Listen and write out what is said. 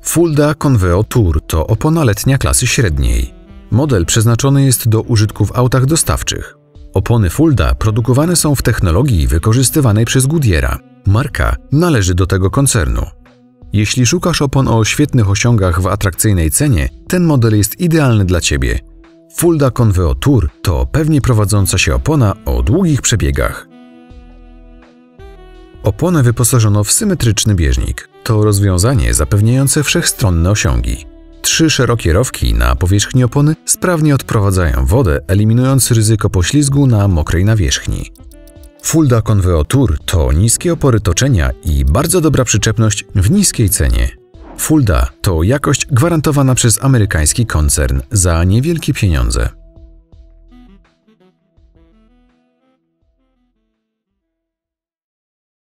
Fulda Conveo Tour to opona letnia klasy średniej. Model przeznaczony jest do użytku w autach dostawczych. Opony Fulda produkowane są w technologii wykorzystywanej przez Goodyeara. Marka należy do tego koncernu. Jeśli szukasz opon o świetnych osiągach w atrakcyjnej cenie, ten model jest idealny dla Ciebie. Fulda Conveo Tour to pewnie prowadząca się opona o długich przebiegach. Oponę wyposażono w symetryczny bieżnik. To rozwiązanie zapewniające wszechstronne osiągi. 3 szerokie rowki na powierzchni opony sprawnie odprowadzają wodę, eliminując ryzyko poślizgu na mokrej nawierzchni. Fulda Conveo Tour to niskie opory toczenia i bardzo dobra przyczepność w niskiej cenie. Fulda to jakość gwarantowana przez amerykański koncern za niewielkie pieniądze.